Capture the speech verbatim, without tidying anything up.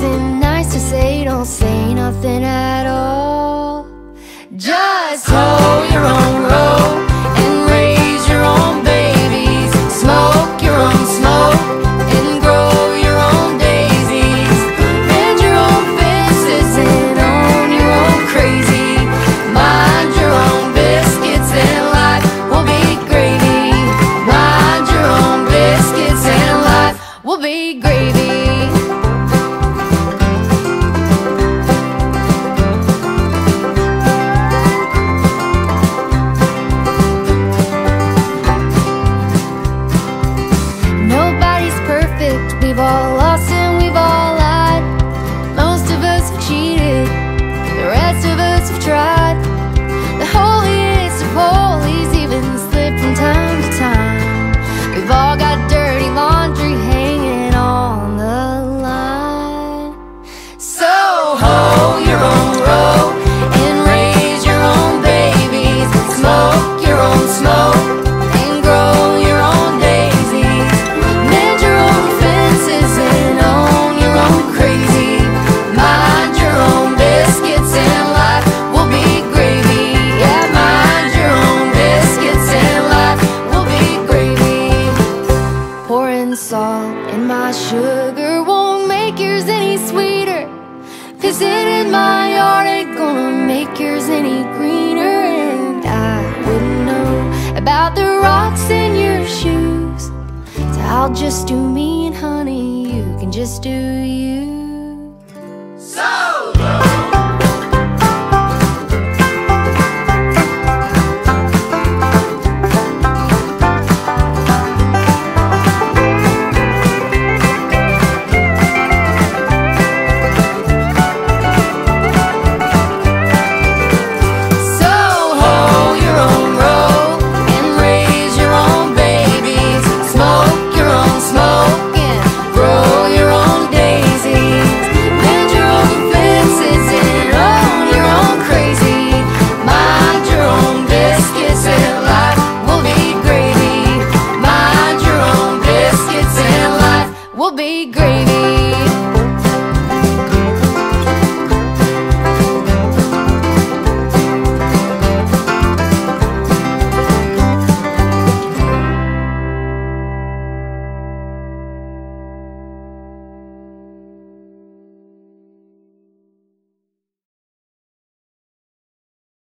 something nice to say, don't say nothing at all. Just hoe your own road and raise your own babies. Smoke your own smoke and grow your own daisies. Mend your own fences and own your own crazy. Mind your own biscuits and life will be gravy. Mind your own biscuits and life will be gravy. We've all lost and we've all lied. Most of us have cheated, the rest of us have tried. The holiest of holies even slip from time to time. We've all got dirty laundry hanging on the line. So hoe your own road and raise your own babies. Smoke your own smoke and grow your own daisies. Mend your own fences and own your own crazy. Mind your own biscuits and life will be gravy. Yeah, mind your own biscuits and life will be gravy. Pouring salt in my sugar won't make yours any sweeter. Visiting in my yard ain't gonna make yours any greener. And I wouldn't know about the rocks in your shoes, so I'll just do me, and honey, you can just do you.